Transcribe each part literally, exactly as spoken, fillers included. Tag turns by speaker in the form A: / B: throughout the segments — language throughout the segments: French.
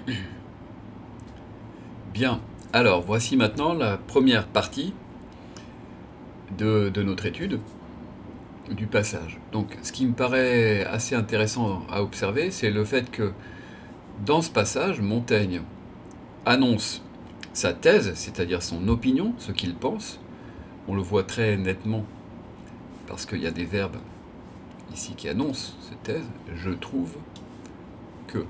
A: Bien, alors voici maintenant la première partie de, de notre étude du passage. Donc ce qui me paraît assez intéressant à observer, c'est le fait que dans ce passage, Montaigne annonce sa thèse, c'est-à-dire son opinion, ce qu'il pense. On le voit très nettement parce qu'il y a des verbes ici qui annoncent cette thèse. Je trouve que...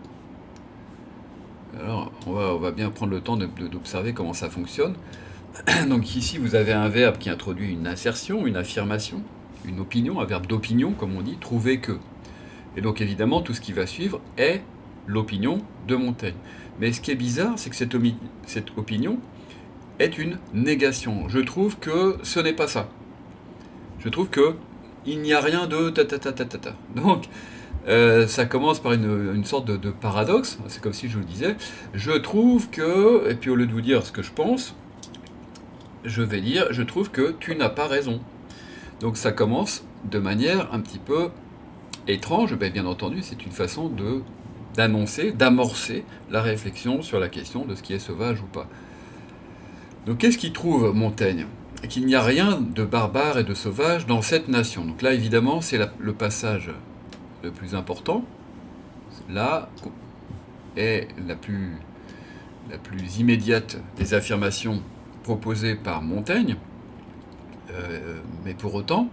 A: Alors, on va, on va bien prendre le temps d'observer comment ça fonctionne. Donc ici, vous avez un verbe qui introduit une assertion, une affirmation, une opinion, un verbe d'opinion, comme on dit, trouver que. Et donc évidemment, tout ce qui va suivre est l'opinion de Montaigne. Mais ce qui est bizarre, c'est que cette, cette opinion est une négation. Je trouve que ce n'est pas ça. Je trouve que il n'y a rien de ta ta ta ta ta ta. Donc, Euh, ça commence par une, une sorte de, de paradoxe. C'est comme si je vous disais, je trouve que, et puis au lieu de vous dire ce que je pense, je vais dire, je trouve que tu n'as pas raison. Donc ça commence de manière un petit peu étrange, ben, bien entendu, c'est une façon de d'annoncer, d'amorcer la réflexion sur la question de ce qui est sauvage ou pas. Donc qu'est-ce qu'il trouve Montaigne? Qu'il n'y a rien de barbare et de sauvage dans cette nation. Donc là, évidemment, c'est le passage le plus important, là est la plus, la plus immédiate des affirmations proposées par Montaigne, euh, mais pour autant,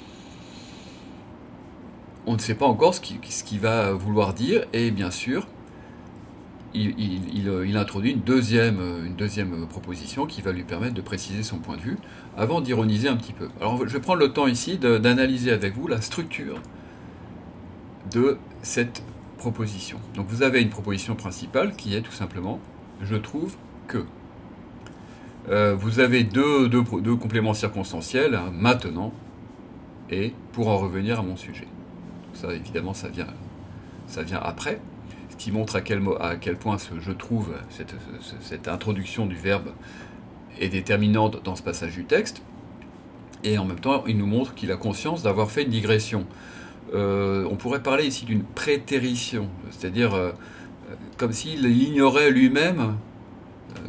A: on ne sait pas encore ce qu'il ce qu'il va vouloir dire, et bien sûr, il, il, il, il introduit une deuxième, une deuxième proposition qui va lui permettre de préciser son point de vue, avant d'ironiser un petit peu. Alors je vais prendre le temps ici d'analyser avec vous la structure de cette proposition. Donc vous avez une proposition principale qui est tout simplement « je trouve que ». Euh, vous avez deux, deux, deux compléments circonstanciels, hein, maintenant et pour en revenir à mon sujet. Donc ça évidemment ça vient, ça vient après, ce qui montre à quel, à quel point ce « je trouve », cette, cette introduction du verbe est déterminante dans ce passage du texte, et en même temps il nous montre qu'il a conscience d'avoir fait une digression. Euh, on pourrait parler ici d'une prétérition, c'est-à-dire euh, comme s'il ignorait lui-même euh,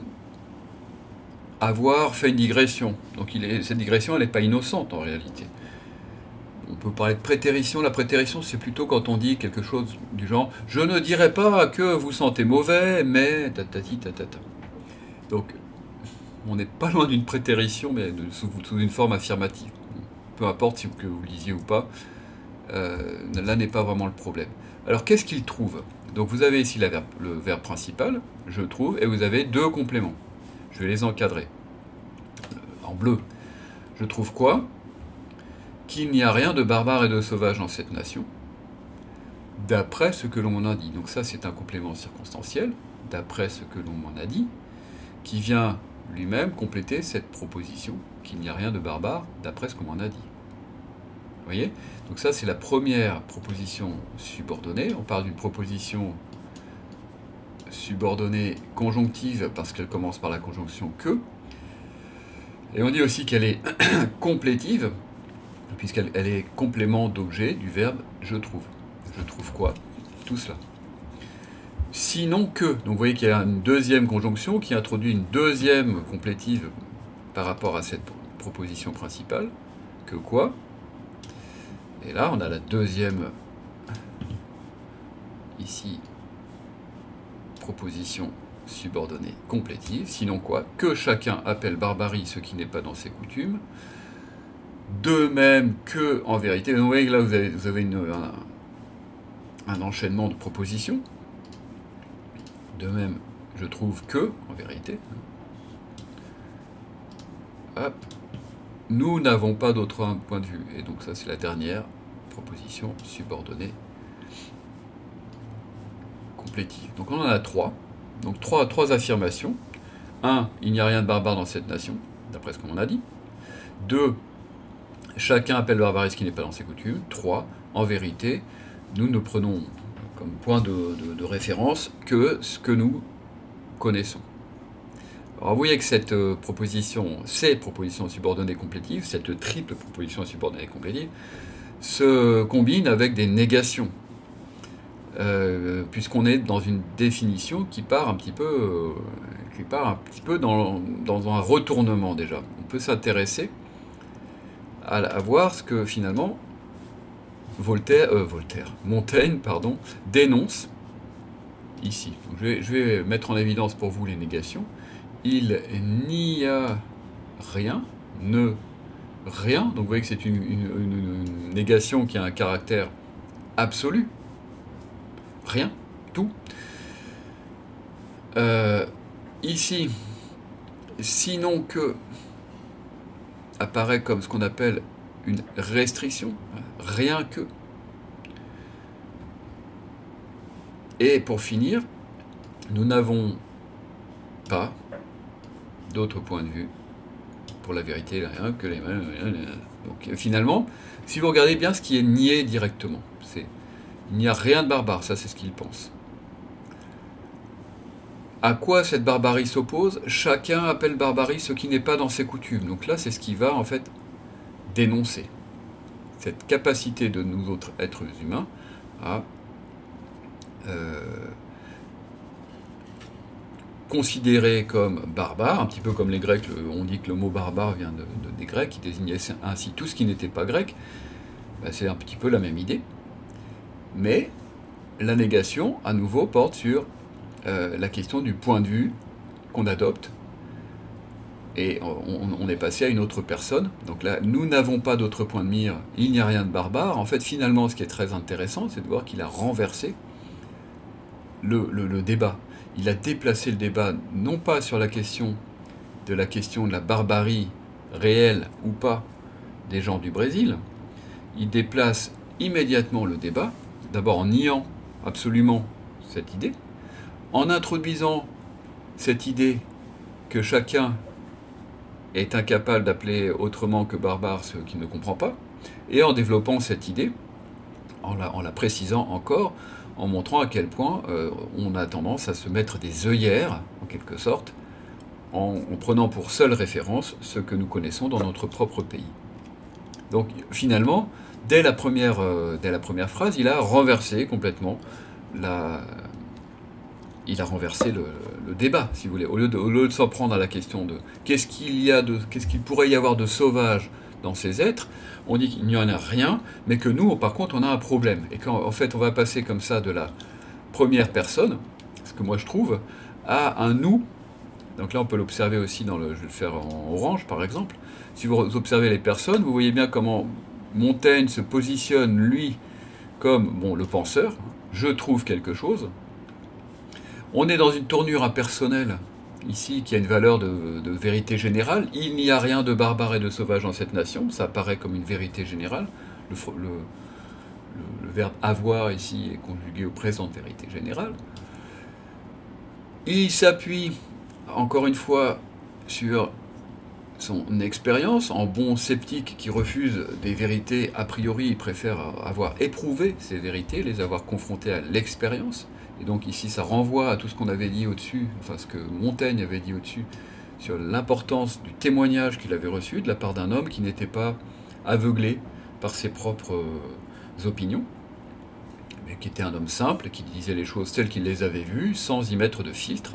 A: avoir fait une digression. Donc il est, cette digression, elle n'est pas innocente en réalité. On peut parler de prétérition. La prétérition, c'est plutôt quand on dit quelque chose du genre « je ne dirais pas que vous sentez mauvais, mais... tatati tatata ». Donc on n'est pas loin d'une prétérition, mais de, sous, sous une forme affirmative. Peu importe si vous, que vous lisiez ou pas. Euh, là n'est pas vraiment le problème. Alors qu'est-ce qu'il trouve? Donc vous avez ici la verbe, le verbe principal, je trouve, et vous avez deux compléments. Je vais les encadrer euh, en bleu. Je trouve quoi? Qu'il n'y a rien de barbare et de sauvage dans cette nation, d'après ce que l'on m'en a dit. Donc ça c'est un complément circonstanciel, d'après ce que l'on m'en a dit, qui vient lui-même compléter cette proposition, qu'il n'y a rien de barbare, d'après ce qu'on m'en a dit. Vous voyez? Donc ça, c'est la première proposition subordonnée. On parle d'une proposition subordonnée conjonctive parce qu'elle commence par la conjonction que. Et on dit aussi qu'elle est complétive, puisqu'elle elle est complément d'objet du verbe « je trouve ». Je trouve quoi? Tout cela. Sinon que. Donc vous voyez qu'il y a une deuxième conjonction qui introduit une deuxième complétive par rapport à cette proposition principale. Que quoi? Et là, on a la deuxième, ici, proposition subordonnée complétive. Sinon quoi? Que chacun appelle barbarie ce qui n'est pas dans ses coutumes. De même que, en vérité, vous voyez que là, vous avez, vous avez une, un, un enchaînement de propositions. De même, je trouve que, en vérité, hop, nous n'avons pas d'autre point de vue. Et donc ça, c'est la dernière proposition subordonnée complétive. Donc on en a trois. Donc trois, trois affirmations. Un, il n'y a rien de barbare dans cette nation, d'après ce qu'on a dit. Deux, chacun appelle barbarie ce qui n'est pas dans ses coutumes. Trois, en vérité, nous ne prenons comme point de, de, de référence que ce que nous connaissons. Alors vous voyez que cette euh, proposition, ces propositions subordonnées complétives, cette triple proposition subordonnée complétive, se combine avec des négations. euh, puisqu'on est dans une définition qui part un petit peu, euh, qui part un petit peu dans, dans un retournement déjà. On peut s'intéresser à, à voir ce que finalement Voltaire, euh, Voltaire, Montaigne, pardon, dénonce ici. Donc je, vais, je vais mettre en évidence pour vous les négations. Il n'y a rien, ne rien. Donc vous voyez que c'est une, une, une, une négation qui a un caractère absolu. Rien, tout. Euh, ici, sinon que apparaît comme ce qu'on appelle une restriction, rien que. Et pour finir, nous n'avons pas d'autre point de vue pour la vérité rien que les... Donc finalement, si vous regardez bien ce qui est nié directement, c'est il n'y a rien de barbare, ça c'est ce qu'il pense. À quoi cette barbarie s'oppose? Chacun appelle barbarie ce qui n'est pas dans ses coutumes. Donc là, c'est ce qui va en fait dénoncer cette capacité de nous autres êtres humains à euh, considérer comme barbare, un petit peu comme les Grecs, on dit que le mot barbare vient de, de, des Grecs, qui désignaient ainsi tout ce qui n'était pas grec. Ben, c'est un petit peu la même idée. Mais la négation, à nouveau, porte sur euh, la question du point de vue qu'on adopte. Et on, on est passé à une autre personne. Donc là, nous n'avons pas d'autre point de mire, il n'y a rien de barbare. En fait, finalement, ce qui est très intéressant, c'est de voir qu'il a renversé le, le, le débat. Il a déplacé le débat, non pas sur la question de la question de la barbarie réelle ou pas des gens du Brésil. Il déplace immédiatement le débat, d'abord en niant absolument cette idée, en introduisant cette idée que chacun est incapable d'appeler autrement que barbare ce qu'il ne comprend pas, et en développant cette idée, en la, en la précisant encore, en montrant à quel point euh, on a tendance à se mettre des œillères, en quelque sorte, en, en prenant pour seule référence ce que nous connaissons dans notre propre pays. Donc finalement, dès la première, euh, dès la première phrase, il a renversé complètement la... Il a renversé le, le débat, si vous voulez. Au lieu de, au lieu de s'en prendre à la question de qu'est-ce qu'il y a de, qu'est-ce qu'il pourrait y avoir de sauvage dans ces êtres, on dit qu'il n'y en a rien, mais que nous, par contre, on a un problème. Et qu'en en fait, on va passer comme ça de la première personne, ce que moi je trouve, à un nous. Donc là, on peut l'observer aussi dans le... Je vais le faire en orange, par exemple. Si vous observez les personnes, vous voyez bien comment Montaigne se positionne, lui, comme bon, le penseur. Je trouve quelque chose. On est dans une tournure impersonnelle, ici, qui a une valeur de, de vérité générale. Il n'y a rien de barbare et de sauvage dans cette nation. Ça apparaît comme une vérité générale. Le, le, le, le verbe avoir, ici, est conjugué au présent de vérité générale. Il s'appuie, encore une fois, sur son expérience. En bon sceptique qui refuse des vérités a priori, il préfère avoir éprouvé ces vérités, les avoir confrontées à l'expérience. Et donc ici, ça renvoie à tout ce qu'on avait dit au-dessus, enfin ce que Montaigne avait dit au-dessus, sur l'importance du témoignage qu'il avait reçu de la part d'un homme qui n'était pas aveuglé par ses propres euh, opinions, mais qui était un homme simple, qui disait les choses telles qu'il les avait vues, sans y mettre de filtre.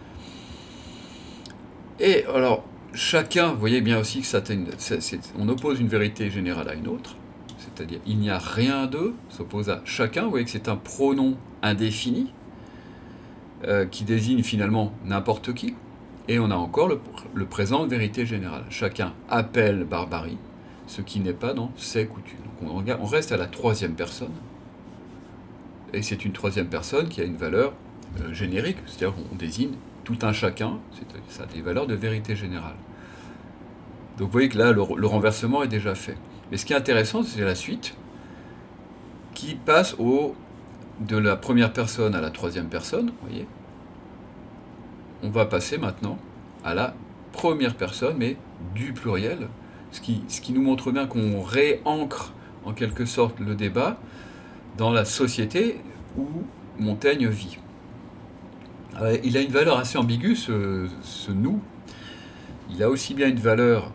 A: Et alors, chacun, vous voyez bien aussi que ça, c'est, c'est, on oppose une vérité générale à une autre, c'est-à-dire il n'y a rien d'eux, s'oppose à chacun, vous voyez que c'est un pronom indéfini, euh, qui désigne finalement n'importe qui, et on a encore le, le présent de vérité générale. Chacun appelle barbarie ce qui n'est pas dans ses coutumes. Donc on, regarde, on reste à la troisième personne, et c'est une troisième personne qui a une valeur euh, générique, c'est-à-dire qu'on désigne tout un chacun, ça a des valeurs de vérité générale. Donc vous voyez que là, le, le renversement est déjà fait. Mais ce qui est intéressant, c'est la suite, qui passe au... de la première personne à la troisième personne, vous voyez. On va passer maintenant à la première personne, mais du pluriel, ce qui, ce qui nous montre bien qu'on réancre en quelque sorte le débat dans la société où Montaigne vit. Alors, il a une valeur assez ambiguë, ce, ce nous. Il a aussi bien une valeur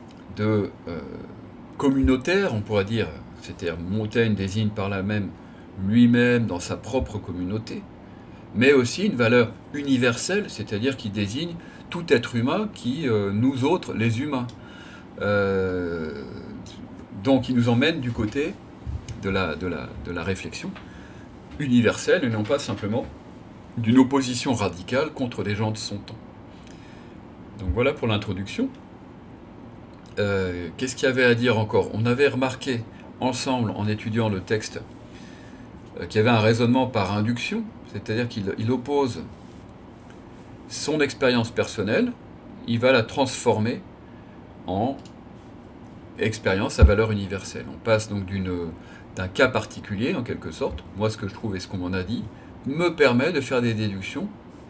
A: de euh, communautaire, on pourrait dire, c'est-à-dire Montaigne désigne par là même lui-même dans sa propre communauté, mais aussi une valeur universelle, c'est-à-dire qui désigne tout être humain qui, euh, nous autres, les humains. Euh, donc il nous emmène du côté de la, de la, de la réflexion universelle et non pas simplement d'une opposition radicale contre les gens de son temps. Donc voilà pour l'introduction. Euh, Qu'est-ce qu'il y avait à dire encore? On avait remarqué ensemble, en étudiant le texte, euh, qu'il y avait un raisonnement par induction, c'est-à-dire qu'il il oppose son expérience personnelle, il va la transformer en expérience à valeur universelle. On passe donc d'un cas particulier, en quelque sorte, moi ce que je trouve et ce qu'on m'en a dit, me permet de faire des déductions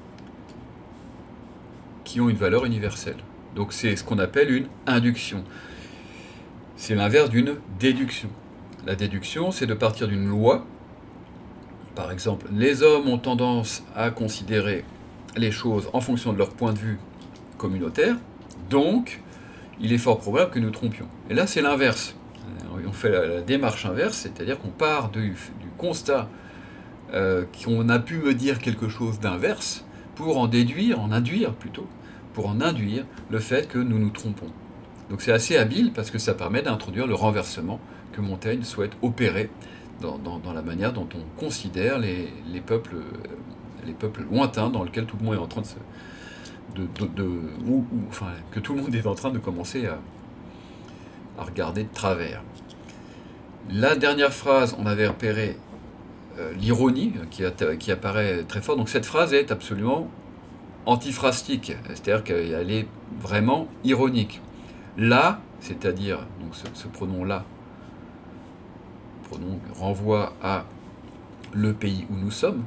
A: qui ont une valeur universelle. Donc c'est ce qu'on appelle une induction. C'est l'inverse d'une déduction. La déduction, c'est de partir d'une loi. Par exemple, les hommes ont tendance à considérer les choses en fonction de leur point de vue communautaire, donc il est fort probable que nous trompions. Et là, c'est l'inverse. On fait la, la démarche inverse, c'est-à-dire qu'on part du, du constat euh, qu'on a pu me dire quelque chose d'inverse pour en déduire, en induire plutôt, pour en induire le fait que nous nous trompons. Donc c'est assez habile parce que ça permet d'introduire le renversement que Montaigne souhaite opérer dans, dans, dans la manière dont on considère les, les, peuples, les peuples lointains dans lesquels tout le monde est en train de se... De, de, de, ou, ou, enfin, que tout le monde est en train de commencer à, à regarder de travers. La dernière phrase, on avait repéré euh, l'ironie qui, qui apparaît très fort. Donc cette phrase est absolument antiphrastique, c'est-à-dire qu'elle est vraiment ironique. Là, c'est-à-dire, donc ce, ce pronom-là, pronom renvoie à le pays où nous sommes.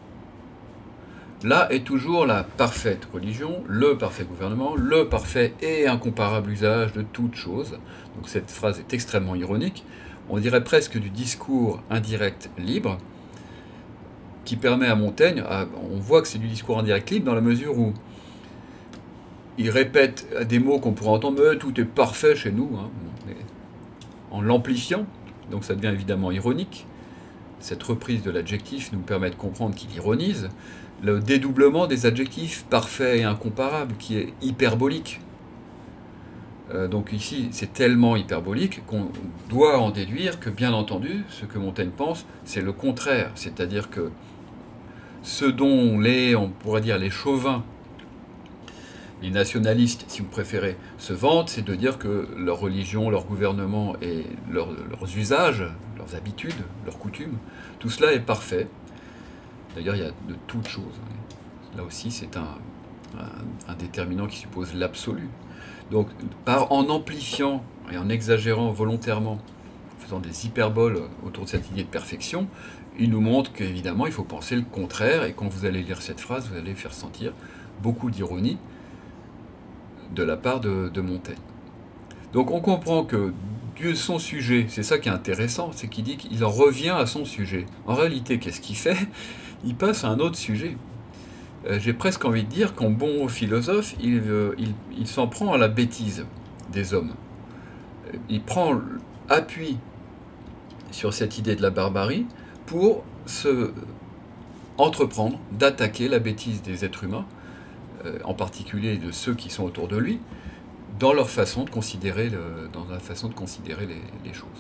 A: Là est toujours la parfaite religion, le parfait gouvernement, le parfait et incomparable usage de toute chose. Donc cette phrase est extrêmement ironique. On dirait presque du discours indirect libre, qui permet à Montaigne, à, on voit que c'est du discours indirect libre dans la mesure où il répète des mots qu'on pourrait entendre, mais tout est parfait chez nous, hein, en l'amplifiant, donc ça devient évidemment ironique. Cette reprise de l'adjectif nous permet de comprendre qu'il ironise. Le dédoublement des adjectifs parfait et incomparable qui est hyperbolique. Euh, donc ici, c'est tellement hyperbolique qu'on doit en déduire que, bien entendu, ce que Montaigne pense, c'est le contraire. C'est-à-dire que ce dont les, on pourrait dire, les chauvins, les nationalistes, si vous préférez, se vantent, c'est de dire que leur religion, leur gouvernement et leur, leurs usages, leurs habitudes, leurs coutumes, tout cela est parfait. D'ailleurs, il y a de toutes choses. Là aussi, c'est un, un, un déterminant qui suppose l'absolu. Donc, par, en amplifiant et en exagérant volontairement, en faisant des hyperboles autour de cette idée de perfection, il nous montre qu'évidemment, il faut penser le contraire, et quand vous allez lire cette phrase, vous allez faire sentir beaucoup d'ironie de la part de, de Montaigne. Donc, on comprend que de son sujet, c'est ça qui est intéressant, c'est qu'il dit qu'il en revient à son sujet. En réalité, qu'est-ce qu'il fait? Il passe à un autre sujet. Euh, J'ai presque envie de dire qu'en bon philosophe, il, euh, il, il s'en prend à la bêtise des hommes. Il prend appui sur cette idée de la barbarie pour se entreprendre d'attaquer la bêtise des êtres humains, euh, en particulier de ceux qui sont autour de lui, dans leur façon de considérer, le, dans la façon de considérer les, les choses.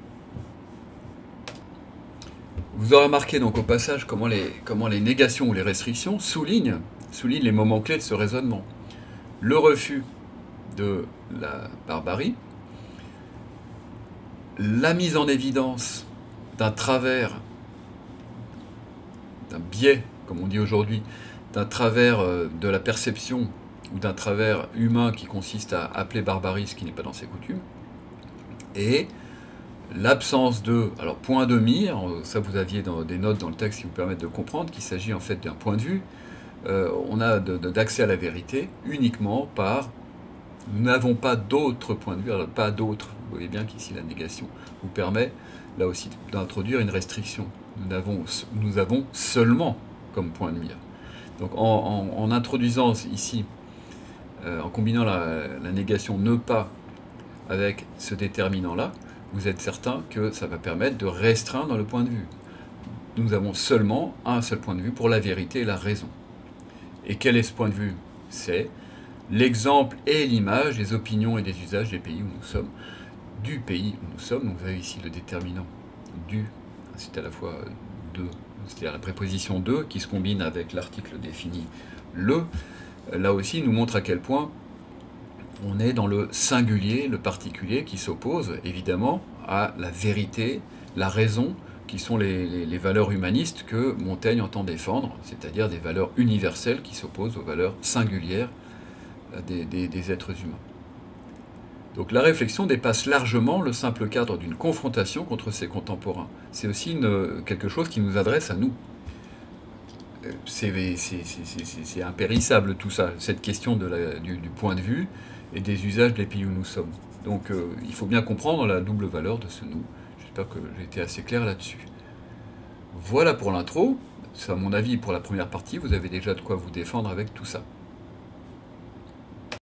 A: Vous aurez remarqué donc au passage comment les, comment les négations ou les restrictions soulignent, soulignent les moments clés de ce raisonnement. Le refus de la barbarie, la mise en évidence d'un travers, d'un biais, comme on dit aujourd'hui, d'un travers de la perception ou d'un travers humain qui consiste à appeler barbarie ce qui n'est pas dans ses coutumes, et l'absence de, alors point de mire, ça vous aviez dans des notes dans le texte qui vous permettent de comprendre qu'il s'agit en fait d'un point de vue, euh, on a d'accès à la vérité uniquement par, nous n'avons pas d'autres points de vue, alors pas d'autres, vous voyez bien qu'ici la négation vous permet là aussi d'introduire une restriction, nous avons, nous avons seulement comme point de mire. Donc en, en, en introduisant ici, euh, en combinant la, la négation ne pas avec ce déterminant là, vous êtes certain que ça va permettre de restreindre le point de vue. nous avons seulement un seul point de vue pour la vérité et la raison. Et quel est ce point de vue? C'est l'exemple et l'image des opinions et des usages des pays où nous sommes, du pays où nous sommes. Donc vous avez ici le déterminant du, c'est à la fois de, c'est-à-dire la préposition de qui se combine avec l'article défini le. Là aussi, nous montre à quel point on est dans le singulier, le particulier, qui s'oppose évidemment à la vérité, la raison, qui sont les, les, les valeurs humanistes que Montaigne entend défendre, c'est-à-dire des valeurs universelles qui s'opposent aux valeurs singulières des, des, des êtres humains. Donc la réflexion dépasse largement le simple cadre d'une confrontation contre ses contemporains. C'est aussi une, quelque chose qui nous adresse à nous. C'est impérissable tout ça, cette question de la, du, du point de vue et des usages des pays où nous sommes. Donc euh, il faut bien comprendre la double valeur de ce nous. J'espère que j'ai été assez clair là-dessus. Voilà pour l'intro. À mon avis, pour la première partie, vous avez déjà de quoi vous défendre avec tout ça.